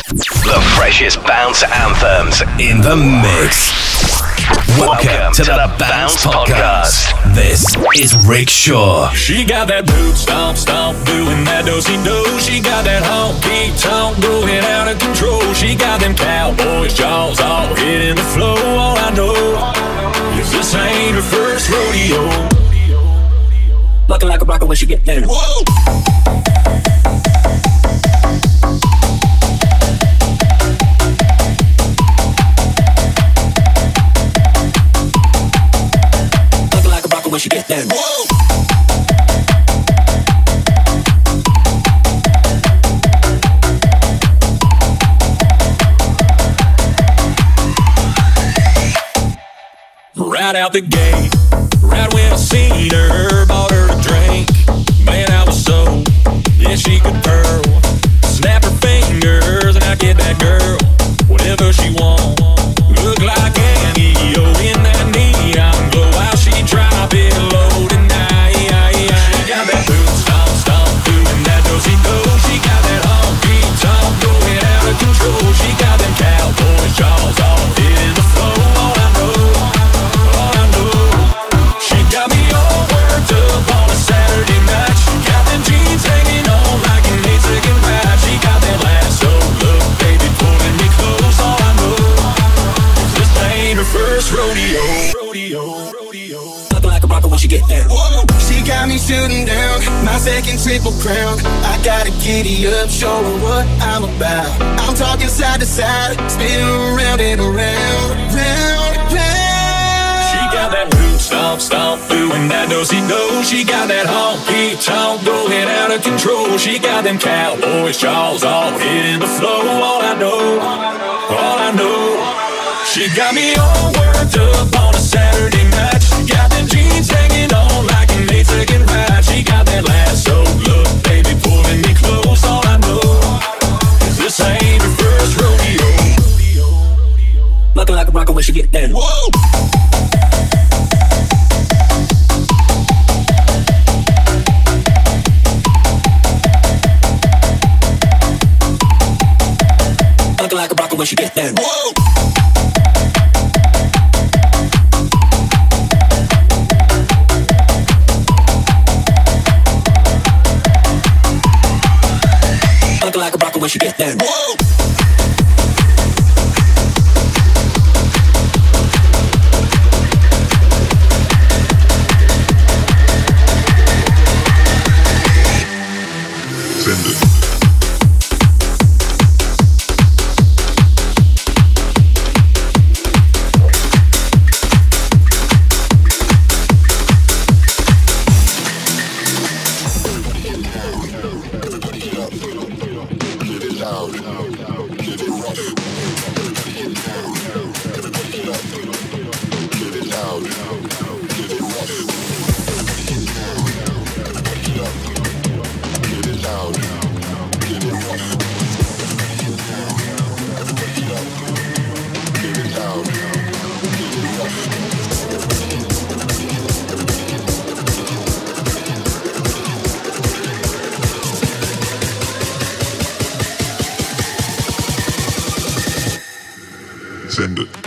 The freshest bounce anthems in the mix. Welcome to the Bounce Podcast. This is Rick Shaw. She got that boot stomp, stomp, doing that do-si-do. She got that honky tonk going out of control. She got them cowboys jaws all hitting the flow. All I know is this ain't her first rodeo. Looking like a rocker when she get there. Whoa! When she get there. Whoa! Right out the gate, right when I seen her, bought her a drink. Man, I was so, yeah, she could pearl. Snap her fingers and I get that girl whatever she want. Look like Annie, in that neon glow. While she drop it low tonight. She got that boot stomp, stomp, doing that do-si-do. She got that honky tonk going out of control. She got them cowboy jaws all in the flow. All I know, she got me all worked up on a Saturday night. She got them jeans hanging on like an 8-second ride. She got that lasso look, baby, pulling me close. All I know is this ain't her first rodeo. Looking like a rocker when she get there. Whoa. She got me shooting down my second triple crown. I gotta giddy up, show her what I'm about. I'm talking side to side, spin around and around, round and round. She got that boot stomp, stomp, doing that do-si-do. She got that honky tonk going out of control. She got them cowboys jaws all hitting the flow. All I know, she got me all worked up on a Saturday night. She got them jeans hanging on like an 8-second ride. She got that lasso look, baby, pulling me close. All I know is this ain't her first rodeo. Looking like a rocker when she get there. Whoa! Looking like a rocker when she get there. Whoa! Looking like a rocker when she get there. Whoa! Send it. Send it.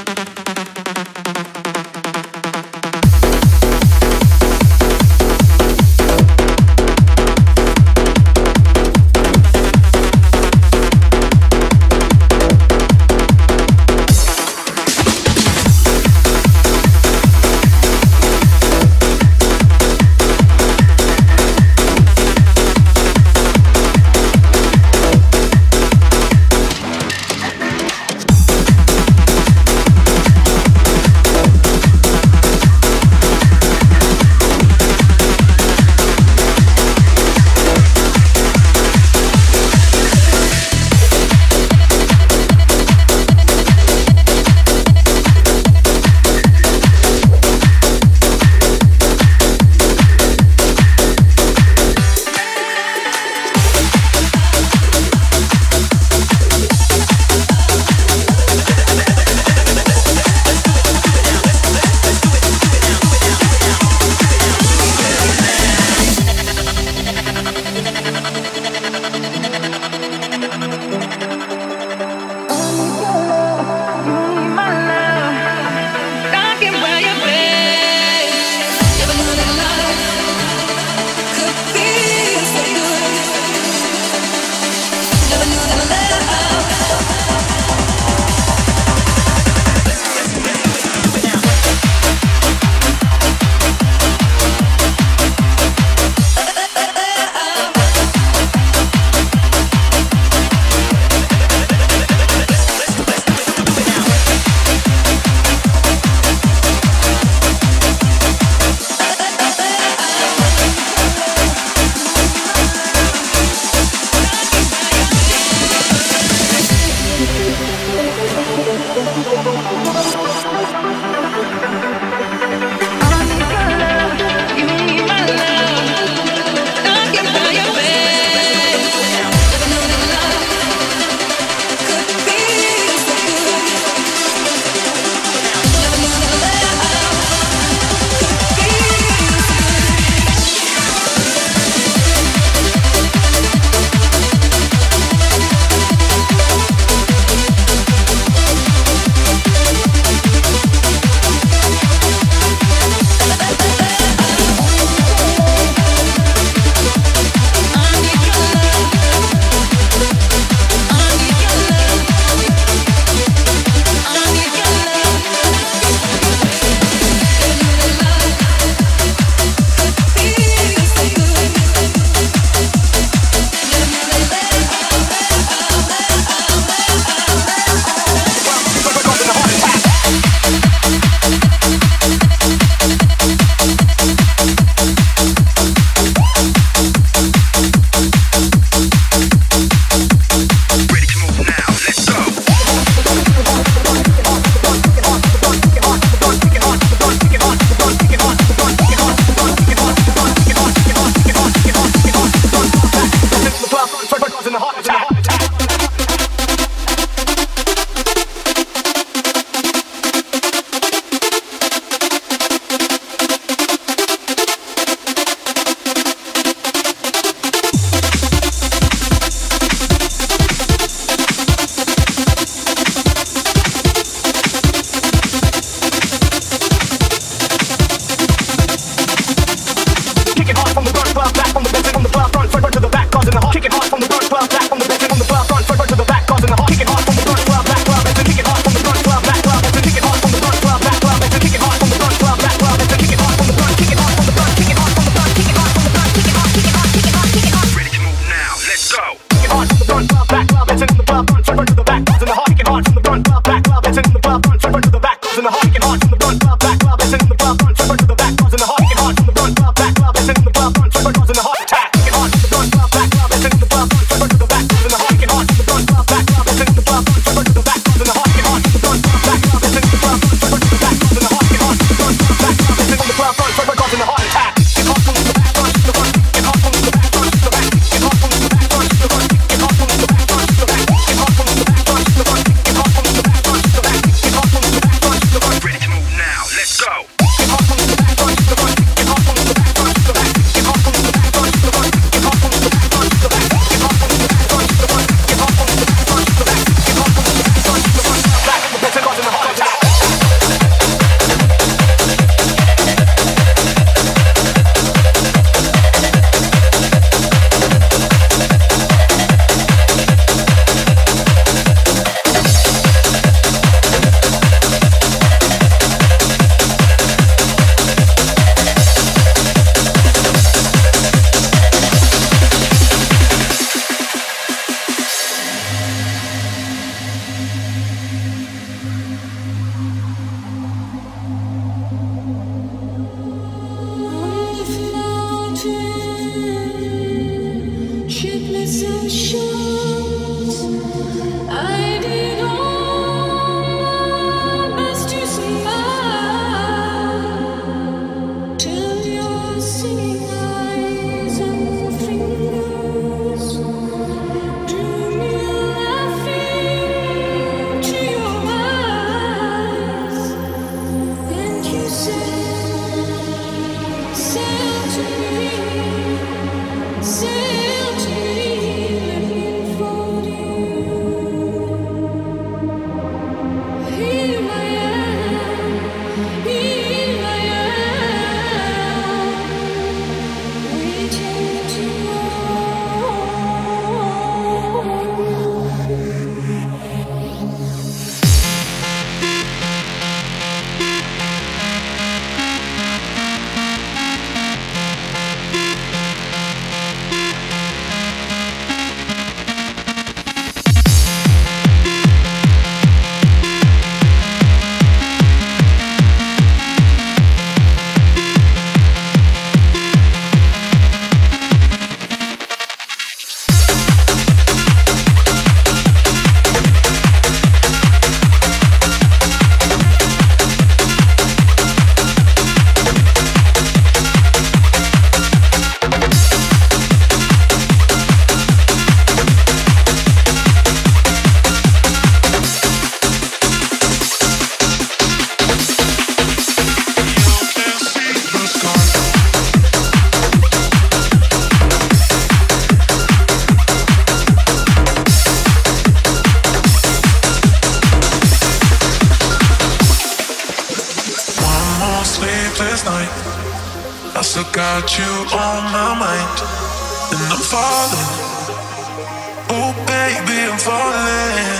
still got you on my mind, and I'm falling. Oh baby, I'm falling.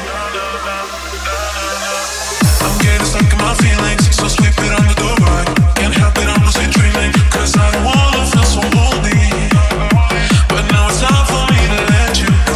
I'm getting stuck in my feelings, so sweep it on the door. Can't help it, I'm lucid dreaming, 'cause I don't wanna feel so lonely. But now it's time for me to let you go.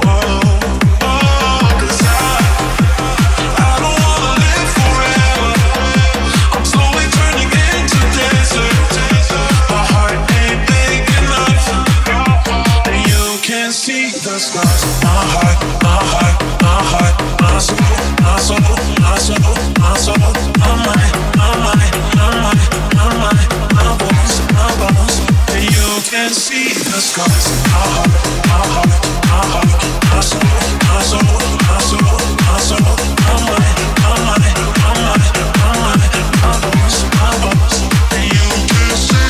See the scars of my heart, my heart, my heart, my soul, my soul, my soul, my soul, my mind, my mind, my mind, my mind, my bones, my bones. And you can see the scars of my heart, my heart, my heart, my soul, my soul, my soul, my soul, my mind, my mind, my mind, my mind, my bones, my bones. And you can see.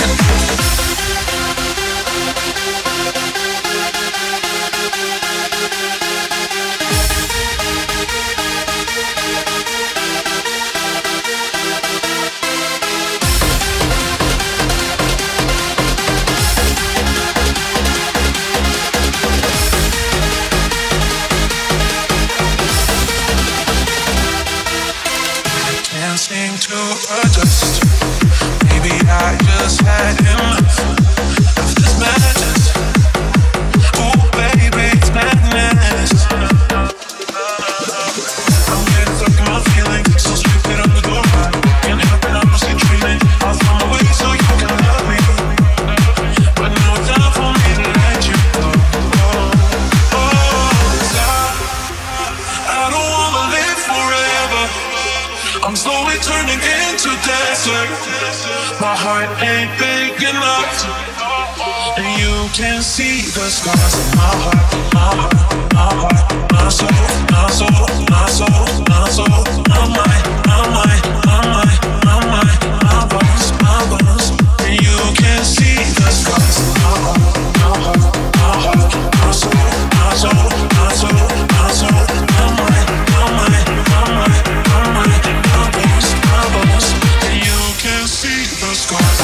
Seem to adjust. Maybe I just had enough of this madness. Oh baby, it's madness. I'm getting stuck in my feelings, so sweep it on the door. Can't help it, I'm just dreaming. I'll find a way so you can love me, but no time for me to let you go. I don't wanna live forever. I'm slowly turning into desert. My heart ain't big enough, and you can see the scars of my heart, my heart, my heart, my soul, my soul, my soul, my soul, my mind, my mind, my mind, my mind, my bones, my bones. And you can see the scars of my heart, my heart, my heart, my soul, my soul, my soul, my soul, my mind, my mind, my mind, my mind. And you can see the scars.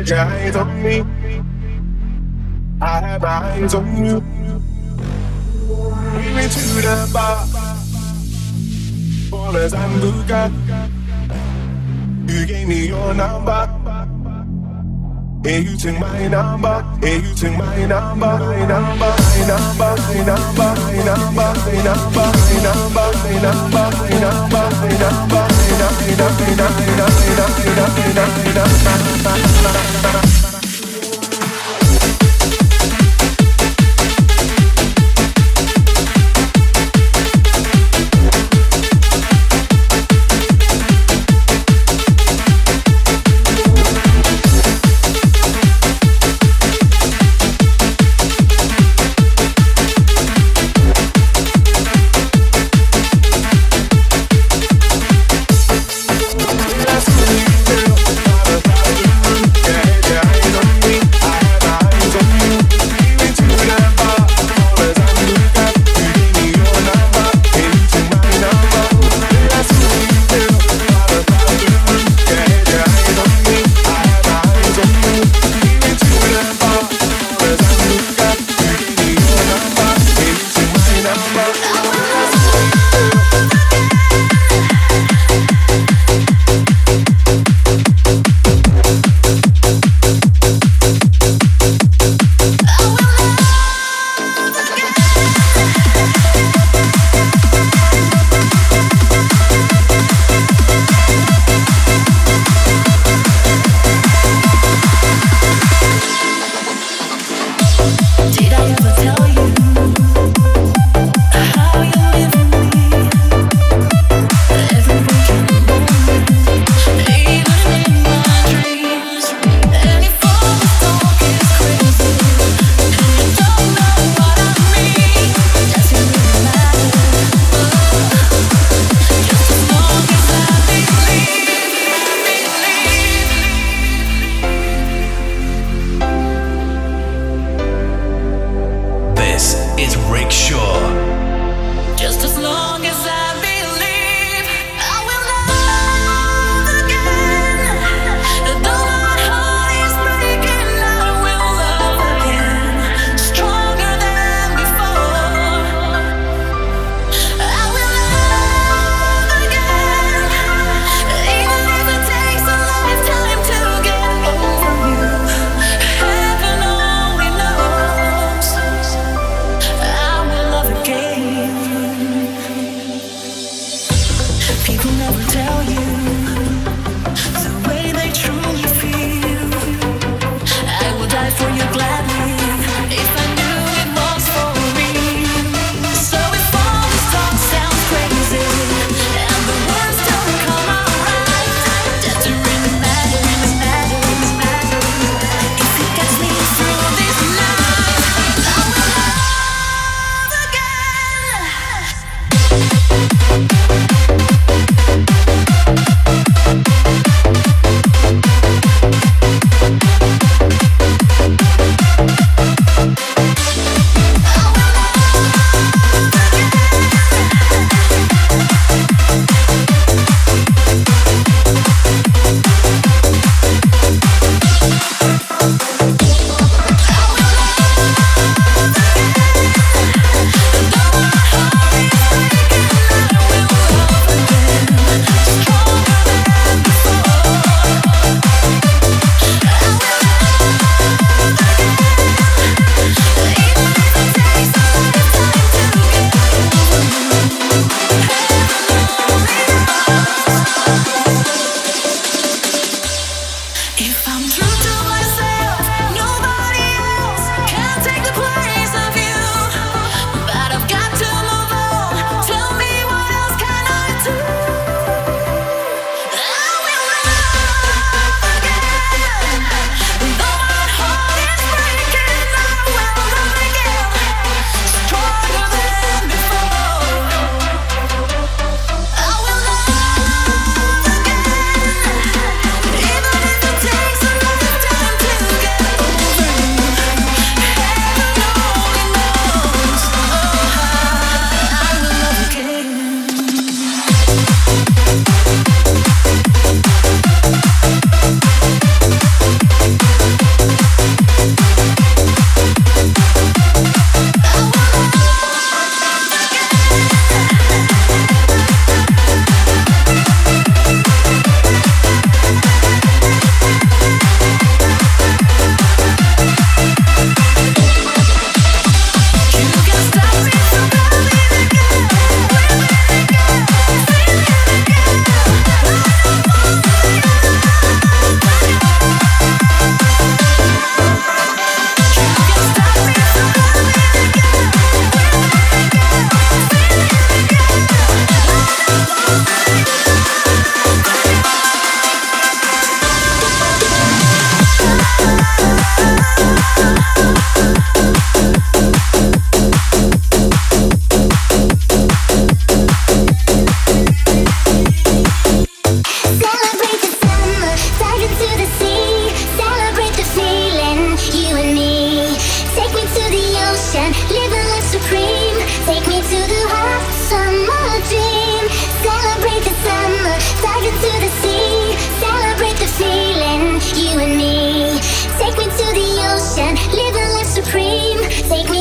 had your eyes on me. I had my eyes on you. We went to the bar for a Sambuca. You gave me your number. Hey, you took my number. Hey, you took my number. My number, my number, my number, my number, my number, my number, my number, my number, my number, my number. Yeah.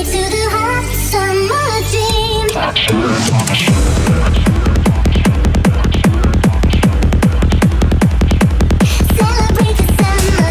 to the hot summer dream. Celebrate the summer.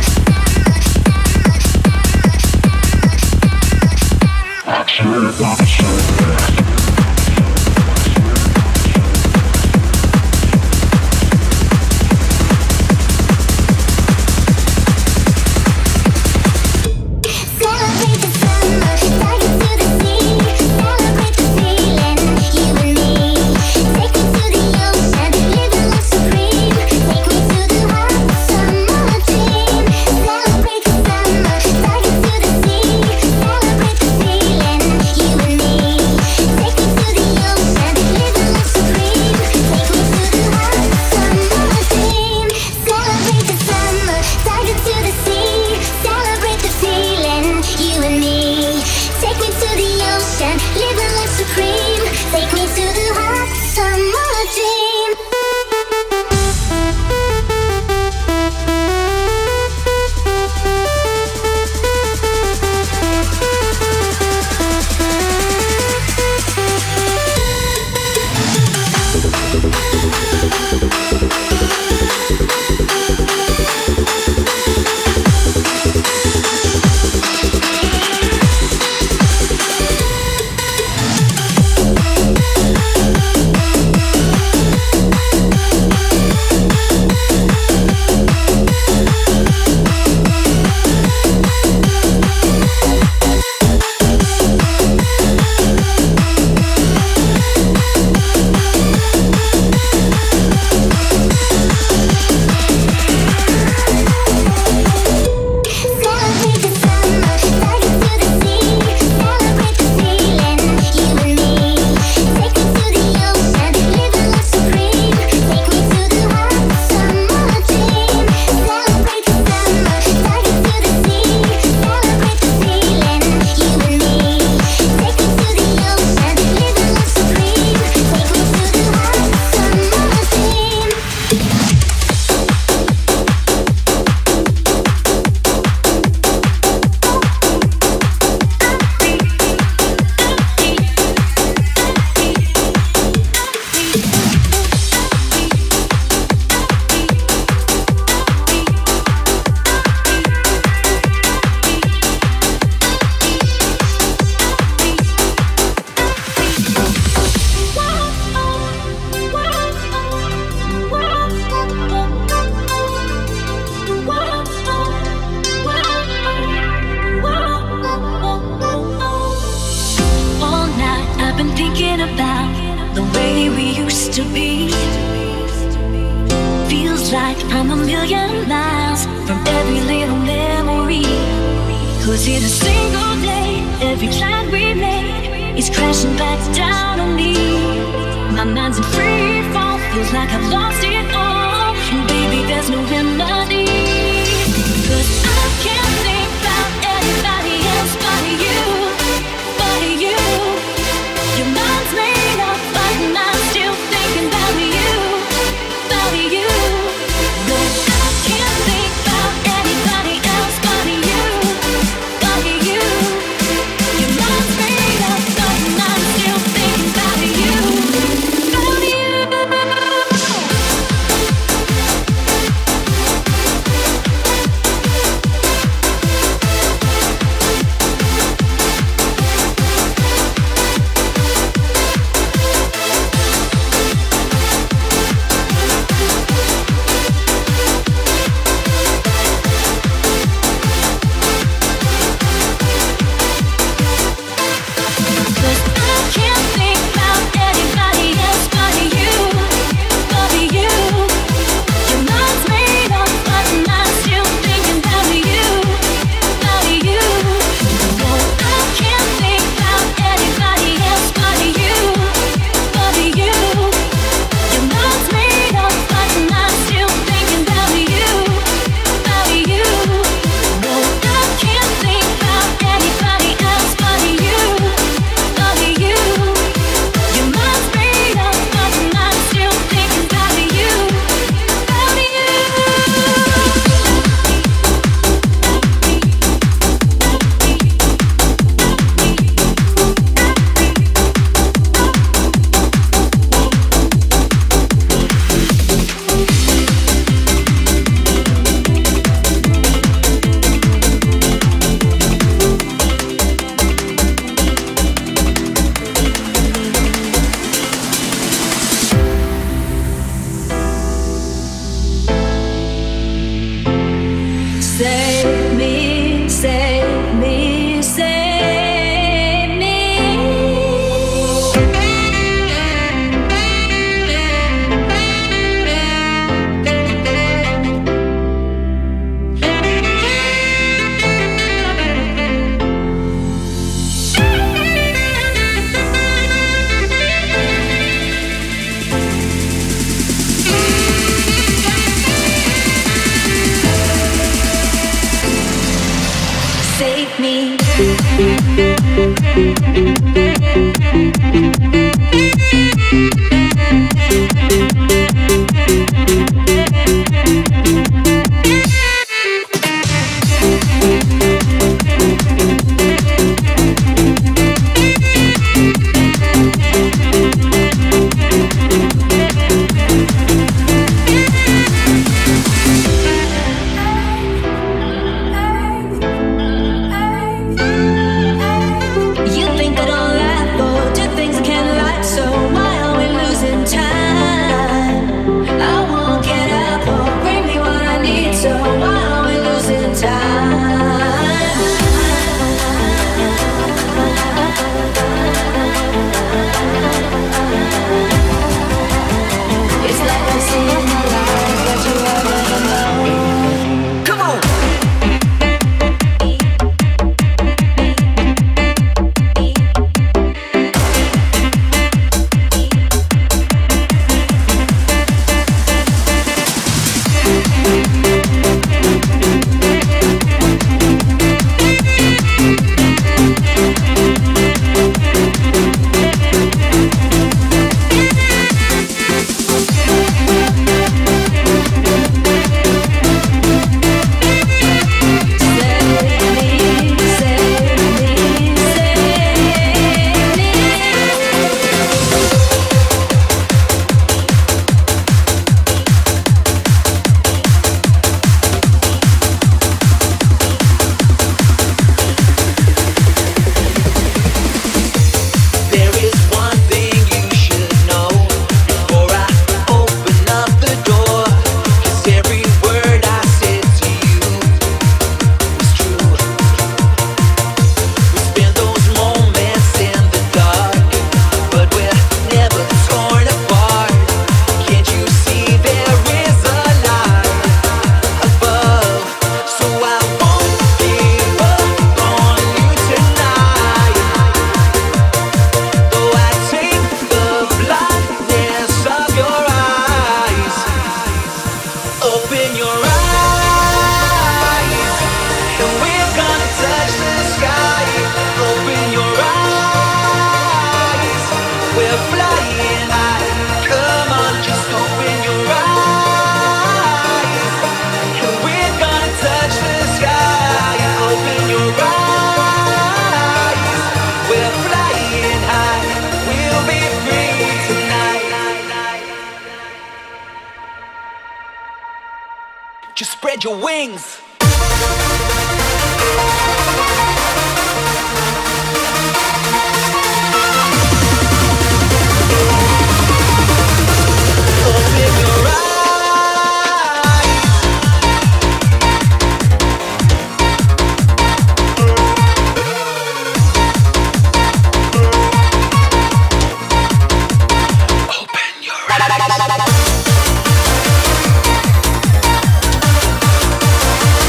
Celebrate the summer, dive into the sea. Celebrate the feeling, you and me. Take me to the ocean, live a life supreme. Take me to the hot summer dream. Celebrate the summer, dive into the sea. Celebrate the feeling, you and me. Take me to the ocean, live a life supreme. Take me to the hot summer dream. Celebrate the summer, dive into the sea. Celebrate the feeling, you and me. Take me to the ocean, live a life supreme. Take me to the hot summer dream. Celebrate the summer, dive into the sea. Celebrate the feeling, you and me. Take me to the ocean, live a life supreme. Take me to the hot summer dream. Celebrate the summer, dive into the sea. Celebrate the feeling, you and me. Take me to the ocean, live a life supreme. Take me to the hot summer dream. All night I've been thinking about the way we used to be. Feels like I'm a million miles from every little memory. 'Cause in a single day, every plan we made is crashing back down on me. My mind's in free fall, feels like I've lost it all. And baby, there's no remedy. 'Cause I can't think about anybody else but you. Your mind's made up, but I'm still thinking about you. No, I can't think about anybody else but you. Your mind's made up, but I'm still thinking about you. About you. take me. Just spread your wings. Open your eyes. Open your eyes.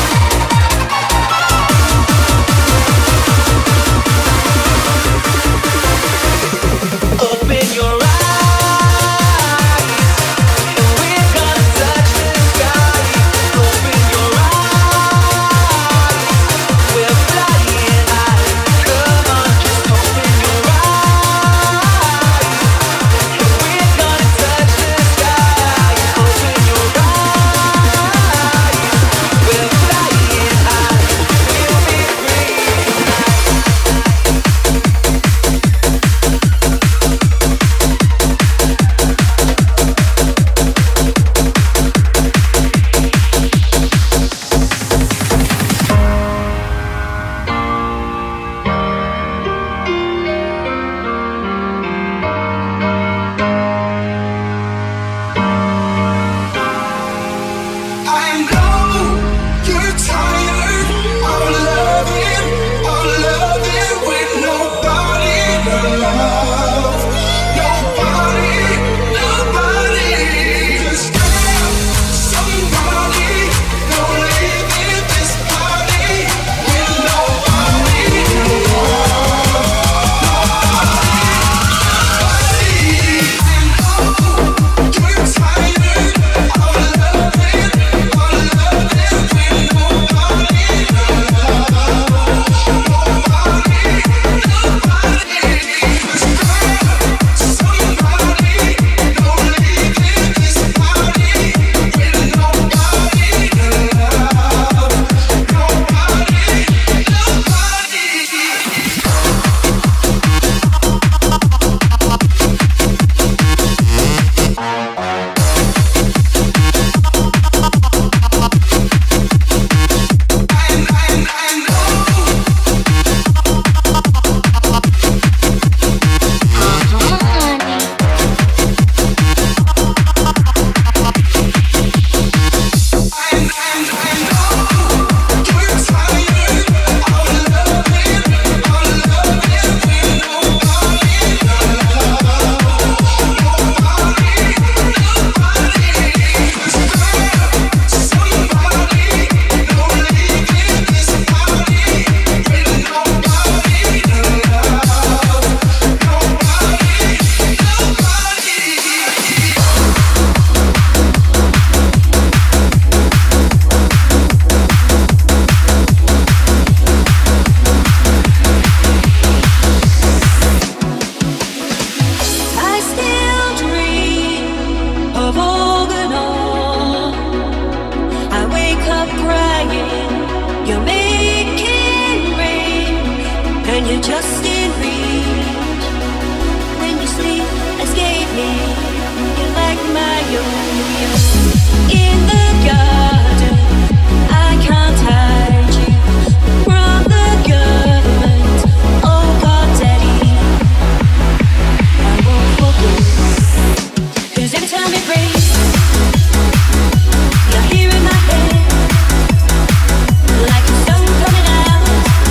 just in reach. When you sleep, escape me. You're like my yo-yo. In the garden, I can't hide you from the government. Oh God, Daddy, I won't forget. 'Cause every time it rains, you're here in my head, like the sun coming out.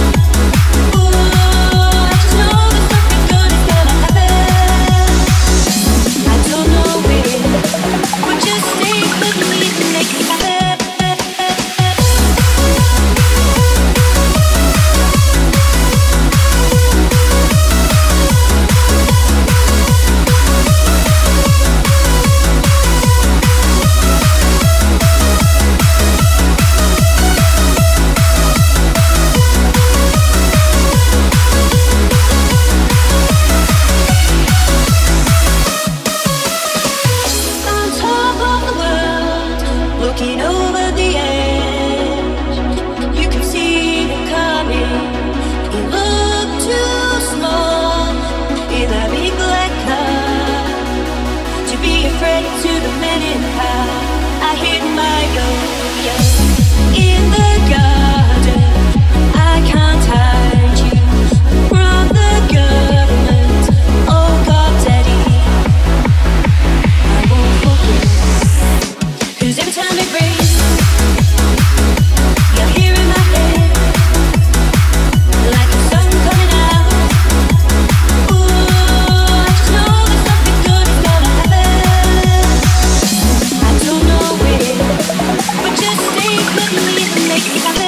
Ooh, I just know that something good is gonna happen. I don't know when, but just stay with me and make it happen. On top of the world, looking over the edge, you can see it coming. You look too small in that big black car to be afraid to the men in power. I hit my yo-yo in the garden. I can't hide you from the government. Oh God, Daddy, I won't forget. 'Cause every time it rains, you're here in my head, like the sun coming out. Ooh, I just know that something good is gonna happen. I don't know when, but just stay with me and make it happen.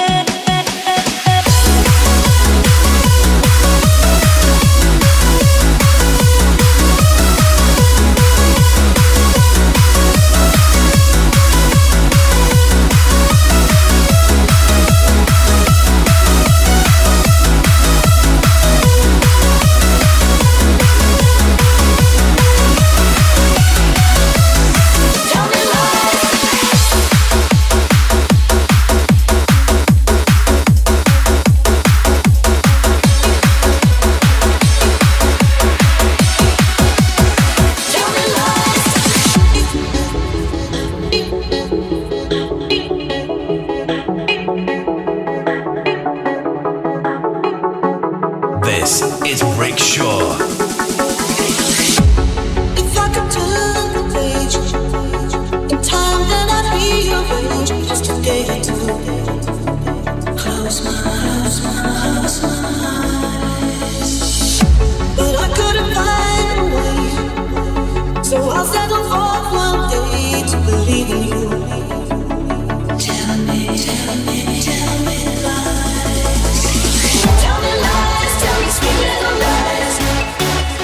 Tell me lies. Tell me This is Rick Shaw. If I could turn the page in time, then I'd be your age. Just a day or two. Close my eyes, but I couldn't find a way, so I'll settle for one day to believe in you. Tell me lies. Tell me lies, tell me sweet little lies.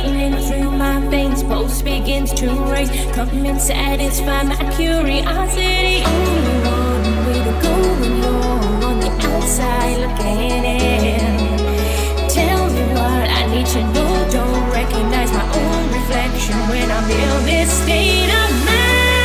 raining through my veins, pulse begins to race. Come and satisfy my curiosity. Only one way to go when you're on the outside looking in. Tell me what I need to know. Don't recognize my own reflection when I'm in this state of mind.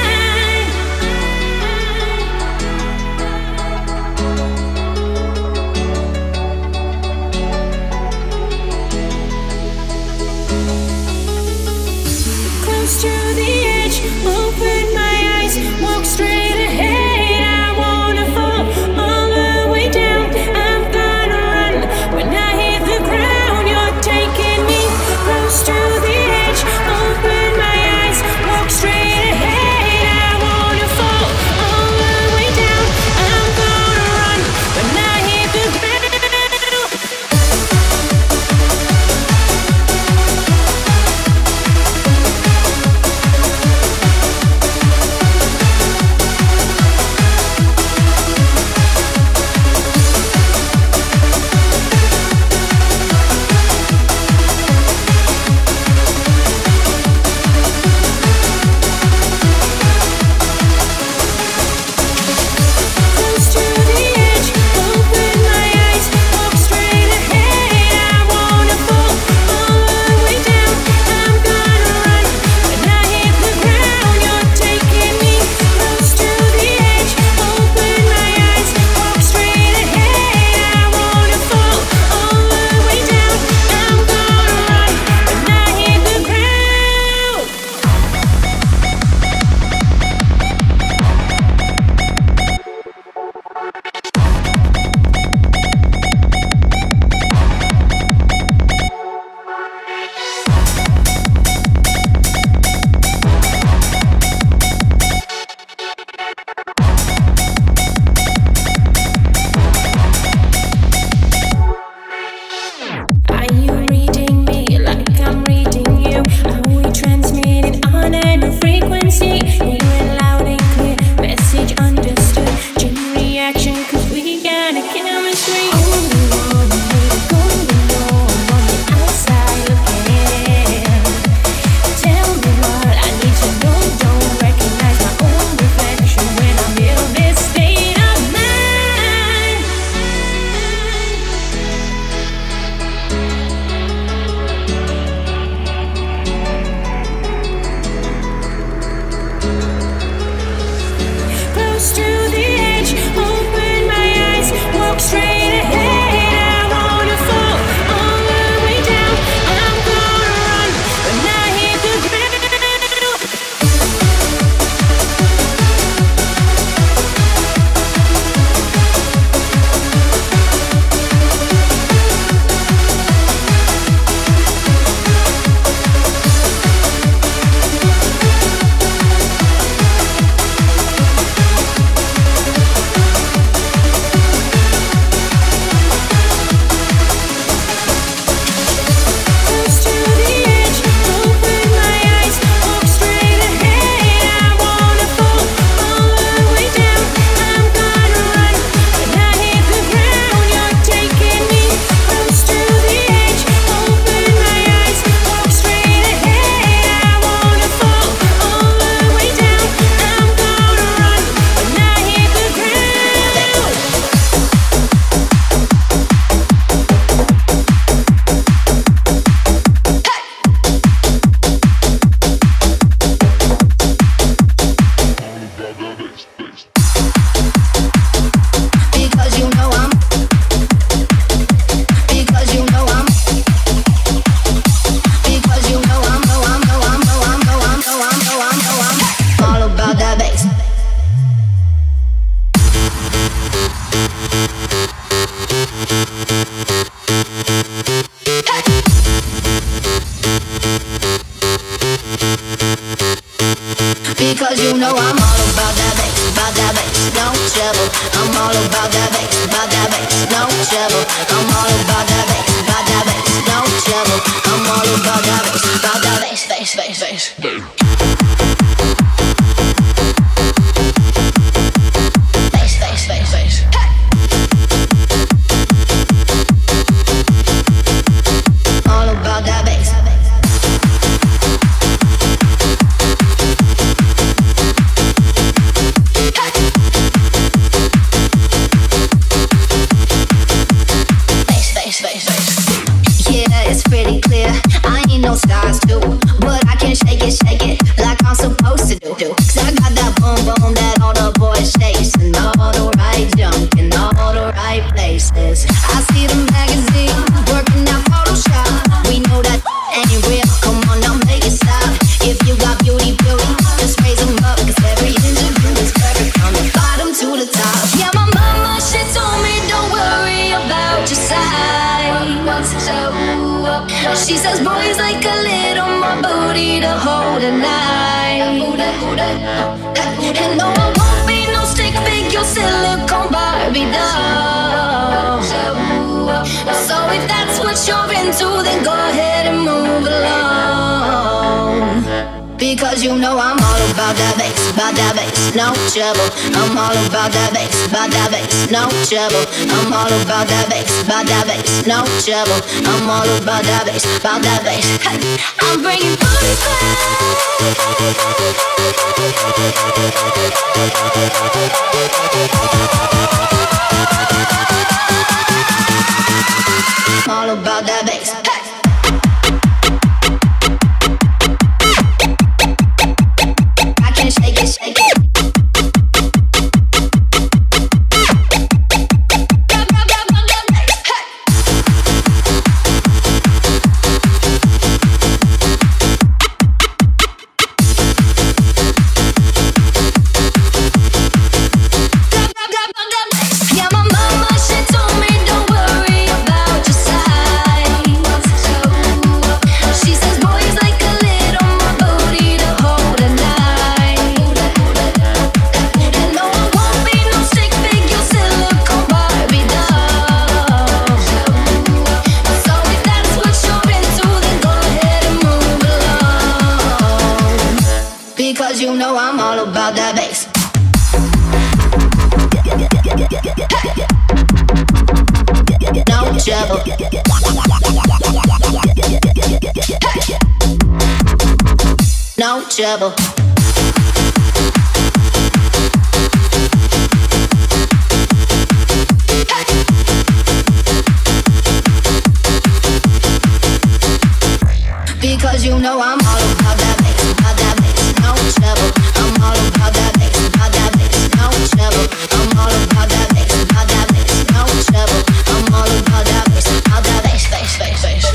Close to the edge, open my eyes, walk straight ahead. I wanna fall all the way down. I'm gonna run when I hit the ground. You're taking me close to the edge, open my eyes, walk straight ahead. I wanna fall all the way down. I'm gonna run when I hit the ground. Close to the edge, open my eyes, walk straight ahead. I wanna fall all the way down. I'm gonna run when I hit the ground. You're taking me close to the edge, open my eyes, walk straight ahead. I wanna fall all the way down. I'm gonna run when I hit the ground. Are you reading me like I'm reading you? Are we transmitting on a frequency? Hearing loud and clear, message understood. Chain reaction, 'cause we got a chemistry. Only one way to go when you're on the outside looking in. Tell me what I need to know. Don't recognize my own reflection when I'm in this state of mind. Close to the edge, open my eyes, walk straight ahead. I wanna fall all the way down. I'm gonna run when I hit the ground. Close to the edge, open my eyes, walk straight ahead. I wanna fall all the way down. I'm gonna run when I hit the ground. You're taking me close to the edge, open my eyes, walk straight ahead. I wanna fall all the way down. I'm gonna run when I hit the ground. Because you know I'm because you know I'm because you know I'm all about that bass. Because you know I'm all about that bass, no trouble. I'm all about that bass, no trouble. I'm all about that bass, no trouble. I'm all about that bass, All about that bass. no stars too, but I can shake it like I'm supposed to do. Cause I got that boom boom that all the boys chase, and all the right junk in all the right places. I see the magazine working out Photoshop. We know that ain't real. Come on now, make it stop. If you got beauty, just raise them up. Cause every interview is perfect from the bottom to the top. Yeah, my mama, she told me don't worry about your size. She says boys like a little more booty to hold at night. And no, I won't be no stick figure silicone Barbie doll. So if that's what you're into, then go ahead and move along. Because you know I'm all about that bass, no trouble. I'm all about that bass, no trouble. I'm all about that bass, no trouble. I'm all about that bass. Hey, I'm bringing booty back. All about that bass. Hey. Shake it. Yeah, my mama, she told me don't worry about your size. She says boys like a little more booty to hold at night. And no, I won't be no stick figure silicone Barbie doll. So if that's what you're into, then go ahead and move along. Because you know I'm all about that bass. No trouble. No trouble. Because you know I'm all about that bass, no trouble. I'm all about that bass, no trouble. I'm all about that bass, no trouble. I'm all about that bass, bass.